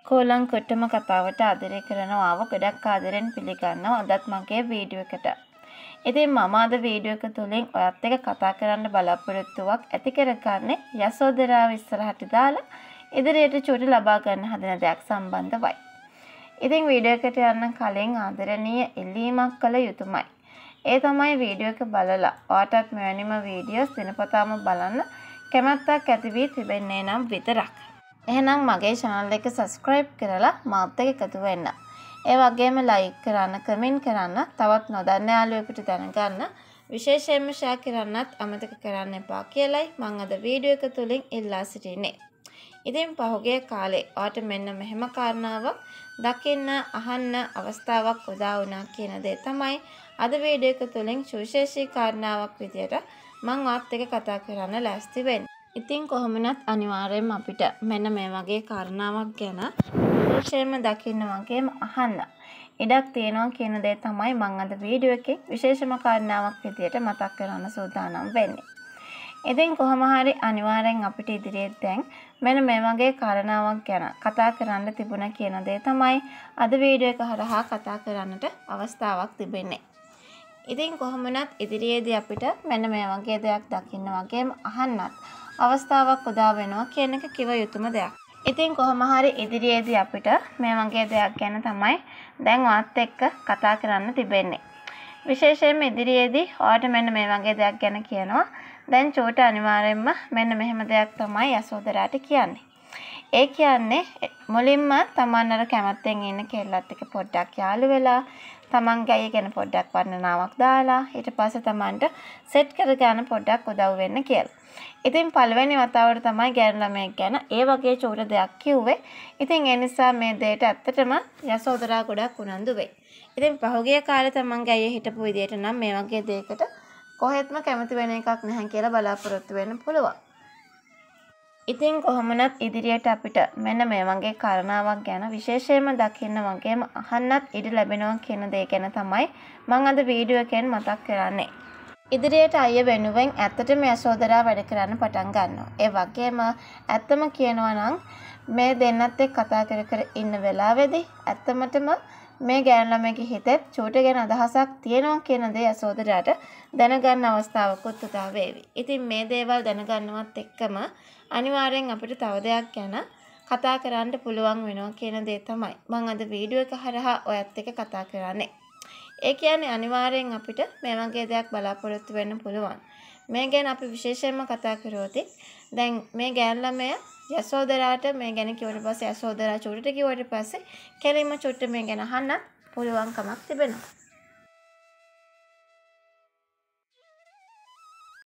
කොලං කොට්ටම කතාවට ආදරය කරනවාව ගොඩක් ආදරෙන් පිළිගන්නවා අදත් මගේ වීඩියෝ එකට. ඉතින් මම අද වීඩියෝ එක තුලින් ඔයත් එක්ක කතා කරන්න බලාපොරොත්තුවක් ඇති කරගන්නේ යසෝදරාව ඉස්සරහට දාලා ඉදිරියට චූටි ලබා ගන්න හදන දෙයක් සම්බන්ධවයි. ඉතින් වීඩියෝ එකට යන්න කලින් ආදරණීය ඉල්ලීමක් කළ යුතුමයි. ඒ තමයි වීඩියෝ එක බලලා ඔයාටත් මෙවැනිම වීඩියෝස් දිනපතාම බලන්න කැමැත්තක් ඇති වී තිබෙන්නේ නම් විතරක්. එහෙනම් මගේ channel එක subscribe කරලා මාත් එක්ක එකතු වෙන්න. ඒ වගේම like කරන්න, comment කරන්න, තවත් නොදන්න යාළුවෙකුට දැනගන්න, විශේෂයෙන්ම share කරන්නත් අමතක කරන්න එපා කියලායි මම අද වීඩියෝ එක තුලින් ඉල්ලා සිටින්නේ. ඉතින් පහුගිය කාලේ ඔයාට මෙන්න මෙහෙම කාරණාවක් දකින්න, අහන්න අවස්ථාවක් උදා වුණා කියන දේ තමයි අද වීඩියෝ එක තුලින් සුවිශේෂී කාරණාවක් විදියට මම ඔයත් එක්ක කතා කරන්න ලෑස්ති වෙන්නේ. ඉතින් කොහොමනත් අනිවාර්යයෙන්ම අපිට මෙන්න මේ වගේ කාරණාවක් ගැන විශේෂයෙන්ම දකින්න වගේම අහන්න ඉඩක් තියෙනවා කියන දේ තමයි මම අද වීඩියෝ එකේ විශේෂම කාරණාවක් විදියට මතක් කරන්න සූදානම් වෙන්නේ. ඉතින් කොහොම හරි අනිවාර්යෙන් අපිට ඉදිරියේ දැන් මෙන්න මේ වගේ කාරණාවක් ගැන කතා කරන්න තිබුණා කියන දේ තමයි අද වීඩියෝ එක හරහා කතා කරන්නට අවස්ථාවක් තිබෙන්නේ. ඉතින් කොහොමනත් ඉදිරියේදී අපිට මෙන්න මේ වගේ දෙයක් දකින්න වගේම අහන්නත් අවස්ථාවක් උදා වෙනවා කියන එක කිව යුතුම දෙයක්. ඉතින් කොහොම හරි ඉදිරියේදී අපිට මේ වගේ දෙයක් ගැන තමයි දැන් ඔයත් එක්ක කතා කරන්න තිබෙන්නේ. විශේෂයෙන්ම ඉදිරියේදී ඔයාට මෙන්න මේ වගේ දෙයක් ගැන කියනවා. දැන් චෝට අනිවාර්යෙන්ම මෙන්න මෙහෙම දෙයක් තමයි යසෝදරාට කියන්නේ. ඒ කියන්නේ මුලින්ම තමන් අර කැමැත්තෙන් ඉන්න කෙල්ලත් එක්ක පොඩ්ඩක් යාළු වෙලා තමන්ගේ අය ගැන පොඩ්ඩක් වර්ණනාවක් දාලා ඊට පස්සේ තමන්ට සෙට් කරගන්න පොඩ්ඩක් උදව් වෙන්න කියලා. ඉතින් පළවෙනි වතාවට තමයි ගෑනු ළමයෙක් ගැන ඒ වගේ චූට දෙයක් කිව්වේ. ඉතින් ඒ නිසා මේ දෙයට ඇත්තටම යසෝදරා ගොඩක් උනන්දු වෙයි. ඉතින් පහුගිය කාලේ තමන්ගේ අයියා හිටපු විදියට නම් මේ වගේ දෙයකට කොහෙත්ම කැමති වෙන එකක් නැහැ කියලා බලාපොරොත්තු වෙන්න පුළුවන්. ඉතින් කොහොමනත් ඉදිරියට අපිට මෙන්න මේ වගේ කාරණාවක් ගැන විශේෂයෙන්ම දකින්න වගේම අහන්නත් ඉඩ ලැබෙනවා කියන දේ ගැන තමයි මම අද වීඩියෝ එකෙන් මතක් කරන්නේ. ඉදිරියට අයිය වෙනුවෙන් ඇත්තටම යසෝදරා වැඩ කරන්න පටන් ගන්නවා. ඒ වගේම ඇත්තම කියනවා නම් මේ දෙන්නත් එක්ක කතා කර කර ඉන්න වෙලාවේදී ඇත්තමටම මේ ගෑනු ළමයිගේ හිතේ චූට ගැන අදහසක් තියෙනවා කියන දේ යසෝදරාට දැනගන්න අවස්ථාවකුත් උදා වේවි. ඉතින් මේ දේවල් දැනගන්නවත් එක්කම අනිවාර්යෙන් අපිට තව දෙයක් ගැන කතා කරන්න පුළුවන් වෙනවා කියන දේ තමයි මම අද වීඩියෝ එක හරහා ඔයත් එක්ක කතා කරන්නේ. ඒ කියන්නේ අනිවාර්යෙන් අපිට මේ වගේ දෙයක් බලාපොරොත්තු වෙන්න පුළුවන්. මේ ගැන අපි විශේෂයෙන්ම කතා කරොත් දැන් මේ ගෑනු ළමයා යසෝදරාට මේ ගැන කිව්වට පස්සේ යසෝදරා චූටට කිව්වට පස්සේ කෙලින්ම චූටට මේ ගැන අහන්න පුළුවන්කමක් තිබෙනවා.